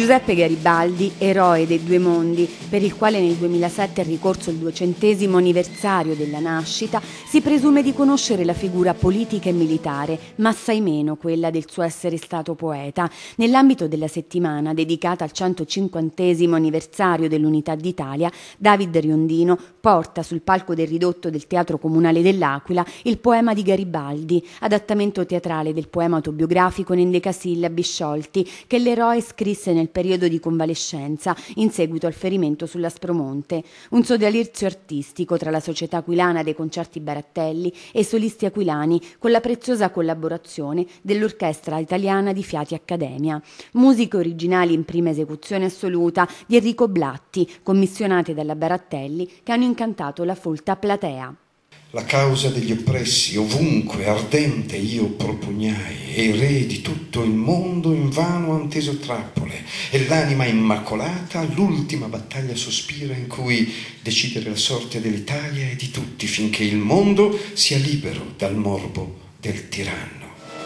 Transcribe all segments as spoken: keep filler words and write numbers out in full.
Giuseppe Garibaldi, eroe dei due mondi, per il quale nel duemilasette è ricorso il duecentesimo anniversario della nascita, si presume di conoscere la figura politica e militare, ma assai meno quella del suo essere stato poeta. Nell'ambito della settimana dedicata al centocinquantesimo anniversario dell'Unità d'Italia, David Riondino porta sul palco del ridotto del Teatro Comunale dell'Aquila il poema di Garibaldi, adattamento teatrale del poema autobiografico in endecasillabi sciolti che l'eroe scrisse nel periodo di convalescenza in seguito al ferimento sull'Aspromonte. Un sodalizio artistico tra la Società Aquilana dei Concerti Barattelli e i solisti aquilani con la preziosa collaborazione dell'Orchestra Italiana di Fiati Accademia. Musiche originali in prima esecuzione assoluta di Enrico Blatti, commissionate dalla Barattelli, che hanno incantato la folta platea. La causa degli oppressi ovunque ardente io propugnai, e i re di tutto il mondo invano han teso trappole, e l'anima immacolata l'ultima battaglia sospira in cui decidere la sorte dell'Italia e di tutti, finché il mondo sia libero dal morbo del tiranno.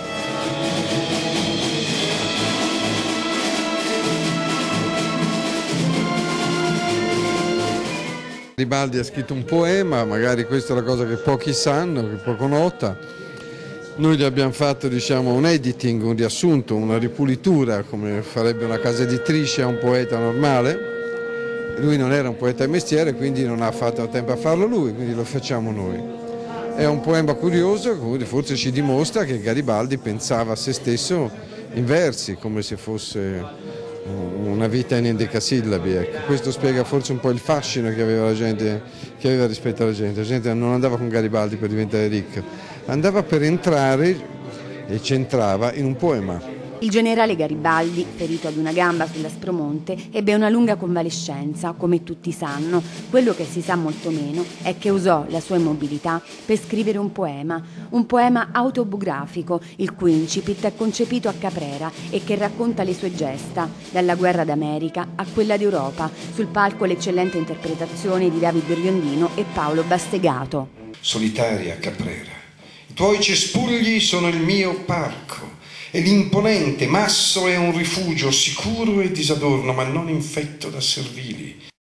Garibaldi ha scritto un poema, magari questa è la cosa che pochi sanno, che poco nota. Noi gli abbiamo fatto, diciamo, un editing, un riassunto, una ripulitura, come farebbe una casa editrice a un poeta normale. Lui non era un poeta di mestiere, quindi non ha fatto tempo a farlo lui, quindi lo facciamo noi. È un poema curioso, forse ci dimostra che Garibaldi pensava a se stesso in versi, come se fosse una vita in endecasillabi, ecco. Questo spiega forse un po' il fascino che aveva la gente, che aveva rispetto alla gente. La gente non andava con Garibaldi per diventare ricca, andava per entrare e c'entrava in un poema. Il generale Garibaldi, ferito ad una gamba sull'Aspromonte, ebbe una lunga convalescenza, come tutti sanno. Quello che si sa molto meno è che usò la sua immobilità per scrivere un poema, un poema autobiografico, il cui incipit è concepito a Caprera e che racconta le sue gesta, dalla guerra d'America a quella d'Europa, sul palco l'eccellente interpretazione di David Riondino e Paolo Bastegato. Solitaria Caprera, i tuoi cespugli sono il mio parco, e l'imponente masso è un rifugio sicuro e disadorno, ma non infetto da servili.